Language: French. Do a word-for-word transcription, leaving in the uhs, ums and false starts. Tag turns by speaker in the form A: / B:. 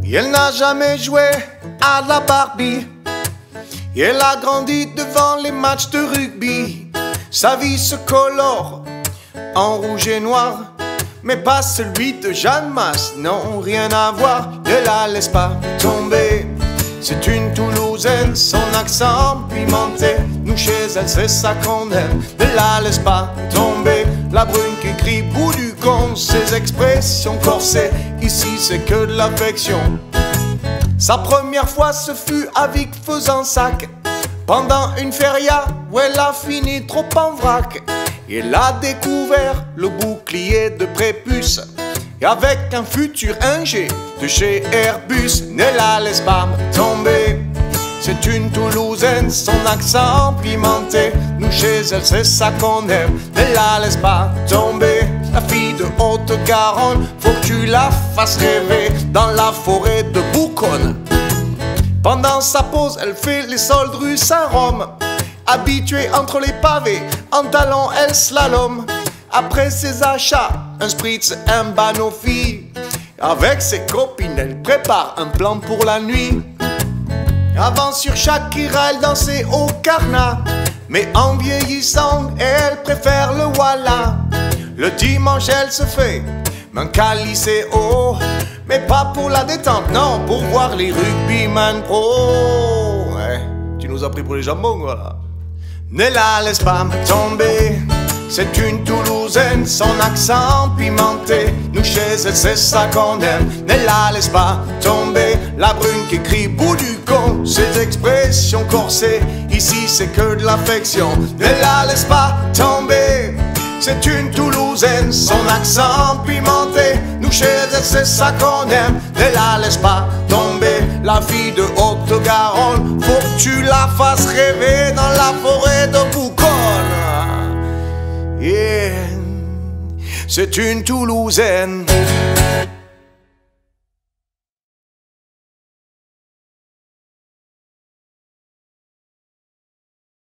A: Et elle n'a jamais joué à la Barbie. Et elle a grandi devant les matchs de rugby. Sa vie se colore en rouge et noir, mais pas celui de Jeanne Masse, non, rien à voir. Ne la laisse pas tomber, c'est une Toulousaine, son accent pimenté. Nous chez elle, c'est ça qu'on aime. Ne la laisse pas tomber, la brune qui crie bout du compte. Ses expressions corsées, ici c'est que de l'affection. Sa première fois ce fut avec Fezensac, pendant une feria où elle a fini trop en vrac. Et elle a découvert le bouclier de prépuce, et avec un futur ingé de chez Airbus. Ne la laisse pas tomber, c'est une Toulousaine, son accent pimenté. Nous chez elle, c'est ça qu'on aime. Ne la laisse pas tomber, la fille de Haute-Garonne, faut que tu la fasses rêver dans la forêt de Bouconne. Pendant sa pause, elle fait les soldes rue Saint-Rome. Habituée entre les pavés, en talons elle slalom. Après ses achats, un spritz, un banoffee. Avec ses copines, elle prépare un plan pour la nuit. Avant sur Shakira, elle dansait au Carnat, mais en vieillissant, elle préfère le Walla. Le dimanche, elle se fait un calicéo, mais pas pour la détente, non, pour voir les rugbyman pro. Ouais, tu nous as pris pour les jambons, voilà. Ne la laisse pas tomber, c'est une Toulousaine, son accent pimenté. Nous chez elle, c'est ça qu'on aime. Ne la laisse pas tomber, la brune qui crie bout du con. Ses expressions corsées, ici c'est que de l'affection. Ne la laisse pas tomber, c'est une Toulousaine, son accent pimenté. Nous chez elle, c'est ça qu'on aime. Ne la laisse pas tomber, la fille de Haute-Garonne, faut que tu la fasses rêver dans la forêt de Bouconne. Yeah, c'est une Toulousaine.